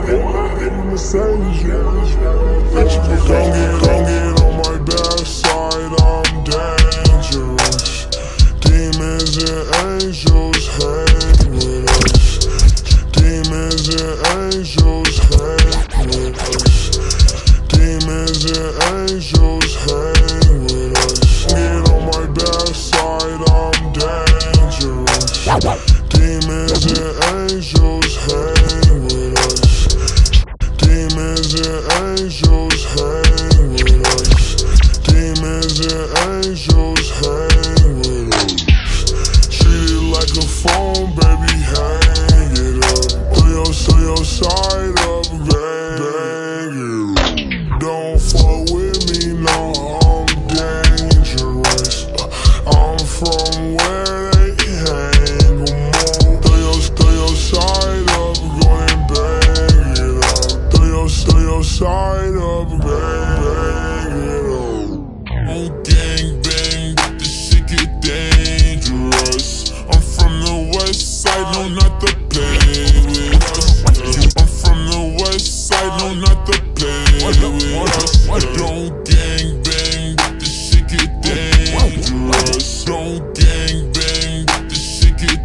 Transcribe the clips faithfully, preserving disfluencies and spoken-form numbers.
Don't get on my bad side, I'm dangerous. Demons and angels hang with us. Demons and angels hang with us. Demons and angels hang with us. Get on my bad side, I'm dangerous. Demons and angels hang with us. Demons and angels hang with us. Demons and angels hang with us. Treat it like a phone, baby, hang it up. Throw your, throw your side up, bang, bang it. Don't fuck with me, no, I'm dangerous. I'm from where they hang them on. Throw your, throw your side up, go and bang it up. Throw your, throw your side up, bang, bang it up. On gang bang, but this shit get dangerous. I'm from the west side, no not to play with us. I'm from the west side, no not to play with us. Don't gang bang, but this shit get dangerous. Don't gang bang, but this shit get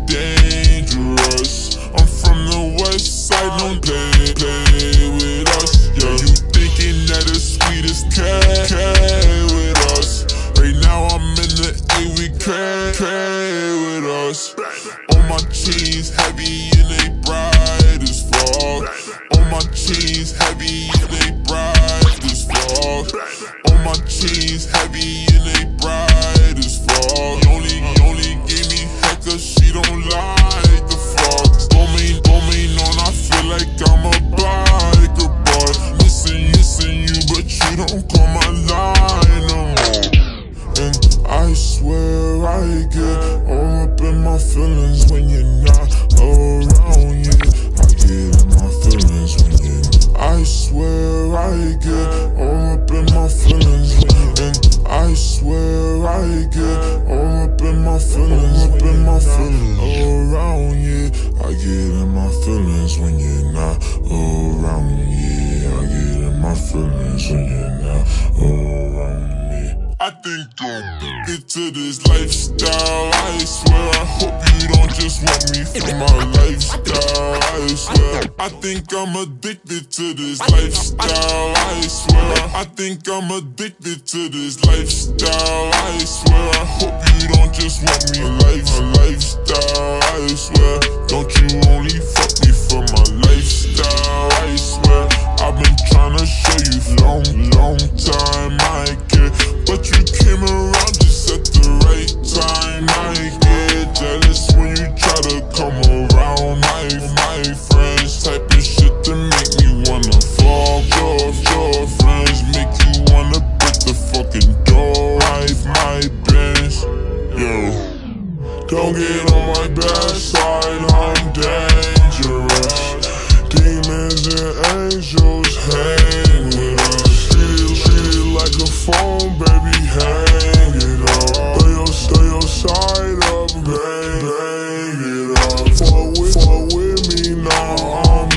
dangerous. I'm from the west side, don't play, play with us. Yeah, you thinking that it's sweet as cat, cat with us. Right now I'm in the A, we cray, cray with us. On my chains heavy and they bright as fuck. On my chains heavy and they bright as fuck. On my chains heavy and they bright as fuck. He only, he only gave me heck cause she don't like the fuck. Bombing, bombing on, I feel like I'm a biker, boy. Missing, missing you, but you don't call my line no more. And I swear I get all up in my feelings when you're not around. Yeah, I get in my feelings when you're not. I swear I get all up in my feelings when you're. And I swear I get all up in my feelings, up in my feelings around. Yeah, I get in my feelings when you're not around. Yeah, I get in my feelings when you're not around me. I think I'm addicted to this lifestyle, I swear. I hope you don't just want me for my lifestyle, I swear. I think I'm addicted to this lifestyle, I swear. I think I'm addicted to this lifestyle, I swear. I hope you don't just want me life, my lifestyle, I swear. Don't you only fuck me for my lifestyle, I swear. I've been trying to show you for a long, long time I care, but you came around just at the right time. I get jealous when you try to come around. My, my friends type of shit to make me wanna fall. Your, your friends make you wanna break the fucking door. Life, my bench, yo. Don't get on my bad side, I'm dangerous. Demons and angels hang with us. Treat it, treat it like a phone, baby, hang it up. Throw your, throw your side up, bang, bang it up. Fuck with, fuck with me now, I'm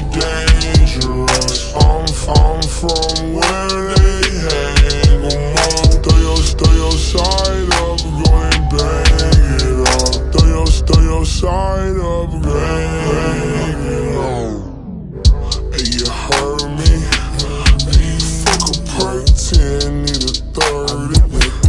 dangerous. I'm, I'm from where they hang them up. Throw your, throw your side up, go and bang it up. Throw your, throw your side up, bang, bang it up. Hey, you heard me? Hey, fuck a perk ten, need a thirty.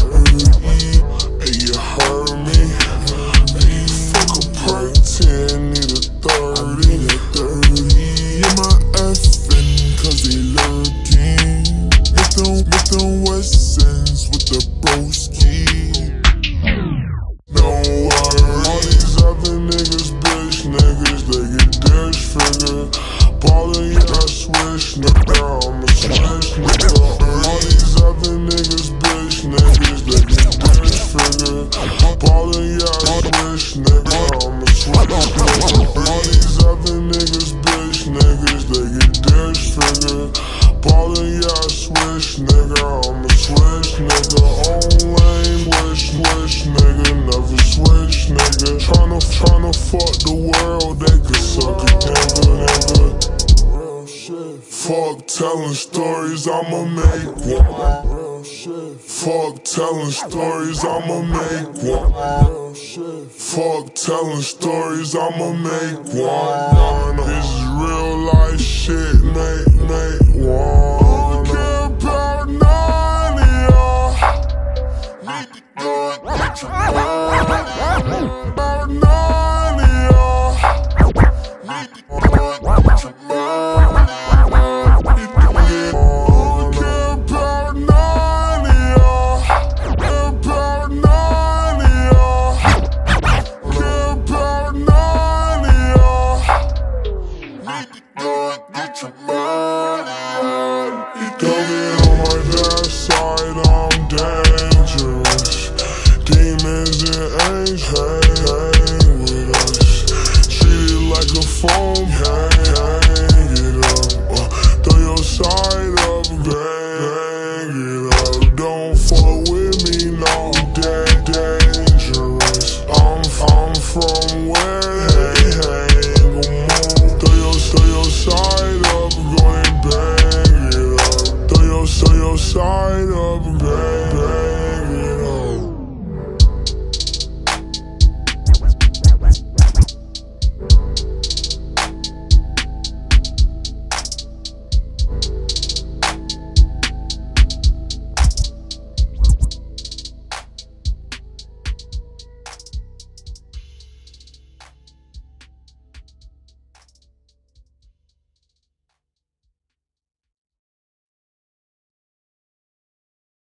Hey, you heard me? Hey, fuck a perk ten, need a thirty. Yeah, my effing, cause they lurking. Make them, make them West Ends with the broski. Don't worry, all these other niggas, bitch niggas, they get disfigured. Ballin', yeah, I switch, nigga, I'm a switch, nigga. All these other niggas, bitch niggas, they get disfigured. Ballin', yeah, I switch, nigga, I'm a switch, nigga. All these other niggas, bitch niggas, they get disfigured. Ballin', yeah, I switch, nigga, I'm a switch, nigga. On lane, wish, wish, nigga, never switch, nigga. Tryna, tryna fuck the world, they could suck it, nigga, nigga. Real shit. telling stories, I'ma make one. Fuck telling stories, I'ma make one. Fuck telling stories, I'ma make one. This is real life shit, make, make one. Don't care about none of y'all. Need to go and get your money. About none of y'all. Need to go and get your money. Don't care about none of y'all. Care about none of y'all. Care about none of y'all. Need to go and get your money.